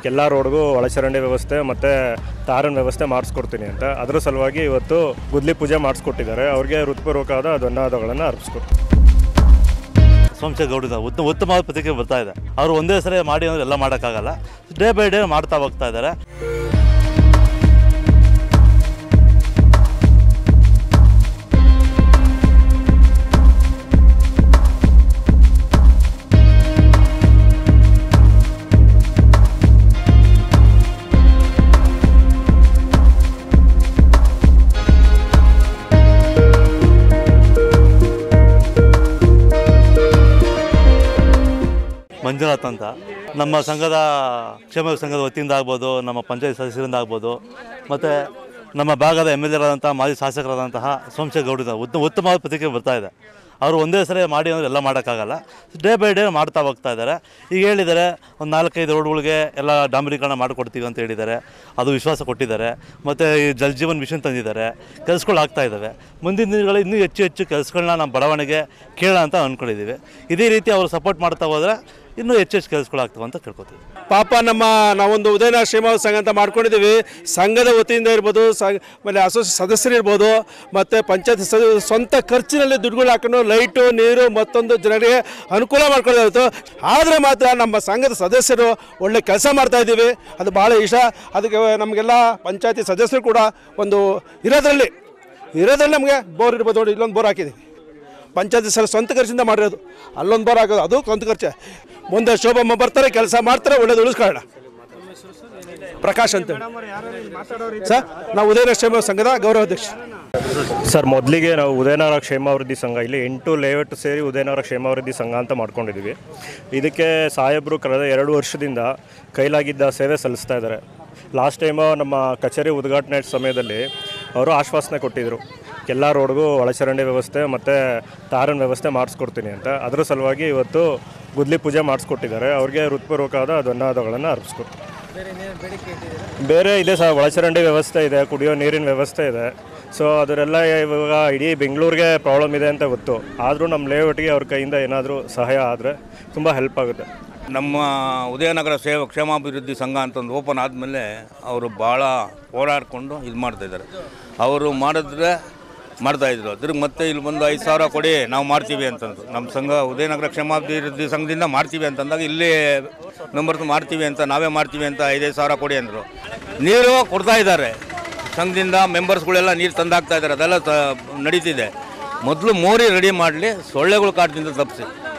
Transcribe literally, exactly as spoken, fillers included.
ಎಲ್ಲ ರೋಡ್ಗೂ ಒಳಚರಂಡಿ ವ್ಯವಸ್ಥೆ ಮತ್ತು ತಾರನ ವ್ಯವಸ್ಥೆ ಮಾಡಿಸ್ಕೊಡ್ತೀನಿ ಅಂತ. ಅದರ ಸಲುವಾಗಿ ಇವತ್ತು ಗುದ್ಲಿ ಪೂಜೆ ಮಾಡಿಸ್ಕೊಟ್ಟಿದ್ದಾರೆ. ಅವ್ರಿಗೆ ಹೃತ್ಪೂರ್ವಕವಾದ ಧನ್ಯವಾದಗಳನ್ನು ಅರ್ಪಿಸ್ಕೊಡ್ತೀನಿ. ಸೋಮಶೇಖರ ಉತ್ತಮ ಉತ್ತಮವಾದ ಪ್ರತಿಕ್ರಿಯೆ ಬರ್ತಾ ಇದೆ. ಅವರು ಒಂದೇ ಸರಿ ಮಾಡಿ ಅಂದರೆ ಎಲ್ಲ ಮಾಡೋಕ್ಕಾಗಲ್ಲ. ಡೇ ಬೈ ಡೇ ಮಾಡ್ತಾ ಹೋಗ್ತಾ ಇದ್ದಾರೆ. ಮಂಜುನಾಥ್ ಅಂತ ನಮ್ಮ ಸಂಘದ ಕ್ಷೇಮ ಸಂಘದ ವತಿಯಿಂದ ಆಗ್ಬೋದು, ನಮ್ಮ ಪಂಚಾಯತ್ ಸದಸ್ಯರಿಂದ ಆಗ್ಬೋದು, ಮತ್ತು ನಮ್ಮ ಭಾಗದ ಎಮ್ ಎಲ್ ಎರಾದಂಥ ಮಾಜಿ ಶಾಸಕರಾದಂತಹ ಸೋಮಶೇಖರ ಗೌಡರಿಂದ ಉತ್ತಮ ಉತ್ತಮವಾದ ಪ್ರತಿಕ್ರಿಯೆ ಬರ್ತಾ ಇದೆ. ಅವರು ಒಂದೇ ಸರಿ ಮಾಡಿ ಅಂದರೆ ಎಲ್ಲ ಮಾಡೋಕ್ಕಾಗಲ್ಲ. ಡೇ ಬೈ ಡೇ ಮಾಡ್ತಾ ಹೋಗ್ತಾ ಇದ್ದಾರೆ. ಈಗ ಹೇಳಿದ್ದಾರೆ ಒಂದು ನಾಲ್ಕೈದು ರೋಡ್ಗಳಿಗೆ ಎಲ್ಲ ಡಾಂಬರೀಕರಣ ಮಾಡಿಕೊಡ್ತೀವಿ ಅಂತ ಹೇಳಿದ್ದಾರೆ. ಅದು ವಿಶ್ವಾಸ ಕೊಟ್ಟಿದ್ದಾರೆ. ಮತ್ತು ಈ ಜಲ್ ಜೀವನ್ ಮಿಷನ್ ತಂದಿದ್ದಾರೆ. ಕೆಲಸಗಳು ಆಗ್ತಾ ಇದ್ದಾವೆ. ಮುಂದಿನ ದಿನಗಳು ಇನ್ನೂ ಹೆಚ್ಚು ಹೆಚ್ಚು ಕೆಲಸಗಳನ್ನ ನಮ್ಮ ಬಡಾವಣೆಗೆ ಕೇಳೋಣ ಅಂತ ಅಂದ್ಕೊಂಡಿದ್ದೀವಿ. ಇದೇ ರೀತಿ ಅವರು ಸಪೋರ್ಟ್ ಮಾಡ್ತಾ ಹೋದರೆ ಇನ್ನೂ ಹೆಚ್ಚು ಹೆಚ್ಚು ಕೆಲಸಗಳಾಗ್ತವೆ ಅಂತ ಕೇಳ್ಕೊತೀವಿ. ಪಾಪ ನಮ್ಮ ನಾವೊಂದು ಉದಯನಗರ ಕ್ಷೇಮ ಸಂಘ ಅಂತ ಮಾಡ್ಕೊಂಡಿದ್ದೀವಿ. ಸಂಘದ ವತಿಯಿಂದ ಇರ್ಬೋದು, ಸಂಘ ಆಮೇಲೆ ಅಸೋಸಿ ಸದಸ್ಯರು ಇರ್ಬೋದು, ಮತ್ತು ಪಂಚಾಯತ್ ಸದಸ್ಯರು ಸ್ವಂತ ಖರ್ಚಿನಲ್ಲಿ ದುಡ್ಡುಗಳು ಹಾಕೊಂಡು ಲೈಟು ನೀರು ಮತ್ತೊಂದು ಜನರಿಗೆ ಅನುಕೂಲ ಮಾಡ್ಕೊಳ್ಳೋದು. ಆದರೆ ಮಾತ್ರ ನಮ್ಮ ಸಂಘದ ಸದಸ್ಯರು ಒಳ್ಳೆ ಕೆಲಸ ಮಾಡ್ತಾಯಿದ್ದೀವಿ. ಅದು ಭಾಳ ಇಷ್ಟ. ಅದಕ್ಕೆ ನಮಗೆಲ್ಲ ಪಂಚಾಯತಿ ಸದಸ್ಯರು ಕೂಡ ಒಂದು ಇರೋದ್ರಲ್ಲಿ ಇರೋದ್ರಲ್ಲಿ ನಮಗೆ ಬೋರ್ ಇರ್ಬೋದು. ನೋಡಿ, ಇಲ್ಲೊಂದು ಬೋರ್ ಹಾಕಿದ್ದೀವಿ. ಪಂಚಾಯತಿ ಸಲ ಸ್ವಂತ ಖರ್ಚಿಂದ ಮಾಡಿರೋದು. ಅಲ್ಲೊಂದು ಬೋರ್ ಹಾಕೋದು, ಅದು ಸ್ವಂತ ಖರ್ಚೆ. ಮುಂದೆ ಶೋಭಮ್ಮ ಬರ್ತಾರೆ, ಕೆಲಸ ಮಾಡ್ತಾರೆ, ಒಳ್ಳೇದು ಉಳಿಸ್ಕೊಳ್ಳೋಣ. ಪ್ರಕಾಶ್ ಅಂತ ಸರ್, ನಾವು ಉದಯನಗರ ಕ್ಷೇಮ ಸಂಘದ ಗೌರವಾಧ್ಯಕ್ಷ ಸರ್. ಮೊದಲಿಗೆ ನಾವು ಉದಯನಗರ ಕ್ಷೇಮಾಭಿವೃದ್ಧಿ ಸಂಘ, ಇಲ್ಲಿ ಎಂಟು ಲೇಔಟ್ ಸೇರಿ ಉದಯನಗರ ಕ್ಷೇಮಾಭಿವೃದ್ಧಿ ಸಂಘ ಅಂತ ಮಾಡ್ಕೊಂಡಿದ್ದೀವಿ. ಇದಕ್ಕೆ ಸಾಹೇಬರು ಕಳೆದ ಎರಡು ವರ್ಷದಿಂದ ಕೈಲಾಗಿದ್ದ ಸೇವೆ ಸಲ್ಲಿಸ್ತಾ ಇದ್ದಾರೆ. ಲಾಸ್ಟ್ ಟೈಮು ನಮ್ಮ ಕಚೇರಿ ಉದ್ಘಾಟನೆ ಸಮಯದಲ್ಲಿ ಅವರು ಆಶ್ವಾಸನೆ ಕೊಟ್ಟಿದ್ದರು, ಎಲ್ಲ ರೋಡ್ಗೂ ಒಳಚರಂಡಿ ವ್ಯವಸ್ಥೆ ಮತ್ತು ತಾರನ ವ್ಯವಸ್ಥೆ ಮಾಡಿಸ್ಕೊಡ್ತೀನಿ ಅಂತ. ಅದರ ಸಲುವಾಗಿ ಇವತ್ತು ಗುದ್ಲಿ ಪೂಜೆ ಮಾಡಿಸ್ಕೊಟ್ಟಿದ್ದಾರೆ. ಅವ್ರಿಗೆ ಹೃತ್ಪೂರ್ವಕವಾದ ಧನ್ಯವಾದಗಳನ್ನು ಅರ್ಪಿಸ್ಕೊಡ್ತೀನಿ. ಬೇರೆ ಇದೆ ಸರ್, ಒಳಚರಂಡಿ ವ್ಯವಸ್ಥೆ ಇದೆ, ಕುಡಿಯೋ ನೀರಿನ ವ್ಯವಸ್ಥೆ ಇದೆ. ಸೊ ಅದರೆಲ್ಲ ಇವಾಗ ಇಡೀ ಬೆಂಗಳೂರಿಗೆ ಪ್ರಾಬ್ಲಮ್ ಇದೆ ಅಂತ ಗೊತ್ತು. ಆದರೂ ನಮ್ಮ ಲೇಔಟ್ಗೆ ಅವ್ರ ಕೈಯಿಂದ ಏನಾದರೂ ಸಹಾಯ ಆದರೆ ತುಂಬ ಹೆಲ್ಪ್ ಆಗುತ್ತೆ. ನಮ್ಮ ಉದಯನಗರ ಸೇವ ಕ್ಷೇಮಾಭಿವೃದ್ಧಿ ಸಂಘ ಅಂತಂದು ಓಪನ್ ಆದಮೇಲೆ ಅವರು ಭಾಳ ಹೋರಾಡಿಕೊಂಡು ಇದು ಮಾಡ್ತಾಯಿದ್ದಾರೆ. ಅವರು ಮಾಡಿದ್ರೆ ಮಾಡ್ತಾಯಿದ್ರು. ತಿರುಗಿ ಮತ್ತೆ ಇಲ್ಲಿ ಬಂದು ಐದು ಸಾವಿರ ಕೊಡಿ ನಾವು ಮಾಡ್ತೀವಿ ಅಂತಂದು. ನಮ್ಮ ಸಂಘ ಉದಯನಗರ ಕ್ಷೇಮಾಭಿವೃದ್ಧಿ ಸಂಘದಿಂದ ಮಾಡ್ತೀವಿ ಅಂತಂದಾಗ ಇಲ್ಲಿ ಮೆಂಬರ್ಸ್ ಮಾಡ್ತೀವಿ ಅಂತ, ನಾವೇ ಮಾಡ್ತೀವಿ ಅಂತ ಐದೈದು ಸಾವಿರ ಕೊಡಿ ಅಂದರು. ನೀರು ಕೊಡ್ತಾ ಇದ್ದಾರೆ ಸಂಘದಿಂದ. ಮೆಂಬರ್ಸ್ಗಳೆಲ್ಲ ನೀರು ತಂದಾಗ್ತಾ ಇದ್ದಾರೆ. ಅದೆಲ್ಲ ತ ನಡೀತಿದೆ. ಮೊದಲು ಮೋರಿ ರೆಡಿ ಮಾಡಲಿ, ಸೊಳ್ಳೆಗಳು ಕಾಟದಿಂದ ತಪ್ಪಿಸಿ.